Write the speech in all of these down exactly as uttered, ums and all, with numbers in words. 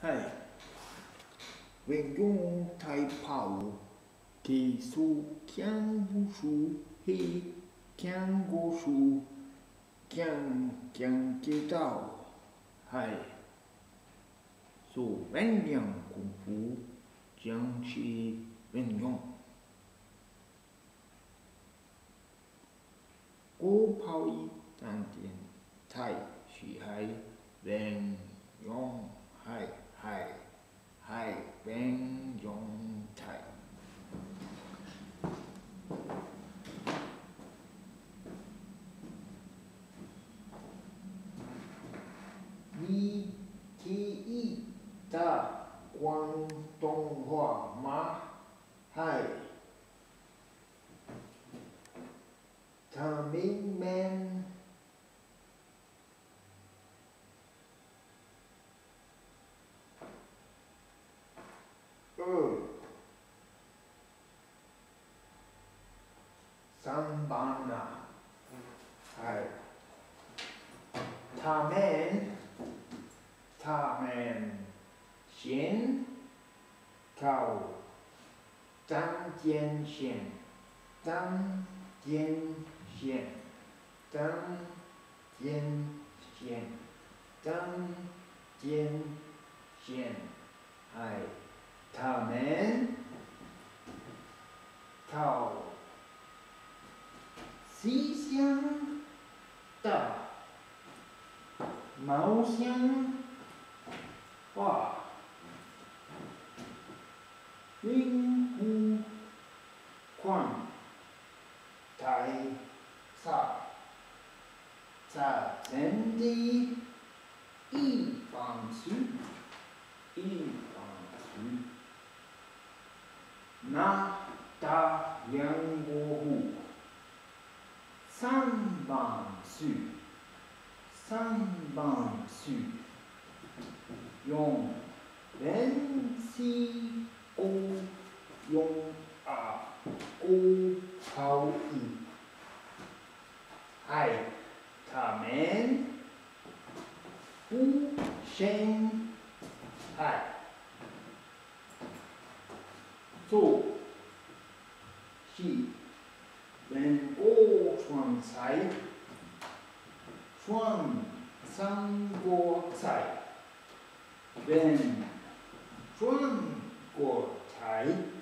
嗨，运用太跑，技术强不输，嘿，强过输，强强知道，嗨，做运用功夫，将是运用。高跑一当点，太是海运用海海海运用太。你提议的广东话吗？嗨，他明明二三班啊，嗨，他们他们先靠张建线，张建线，张建线，张建线，哎，他们靠西乡的毛乡话。云湖宽台萨在人地一方区，一方区，那大洋过湖，三方区，三方区，用人西欧用啊欧抛一，爱他们不生爱，做是人国创才，创三国才，人中国才。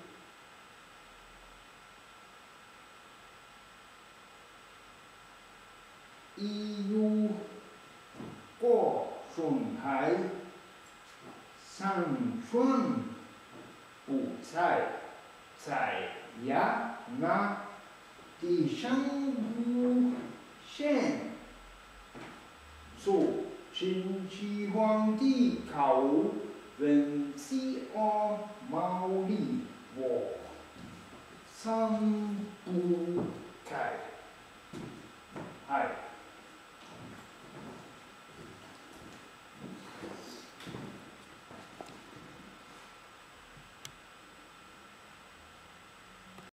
一如过顺海，山川不在，在呀那地上无限，做秦始皇帝考文西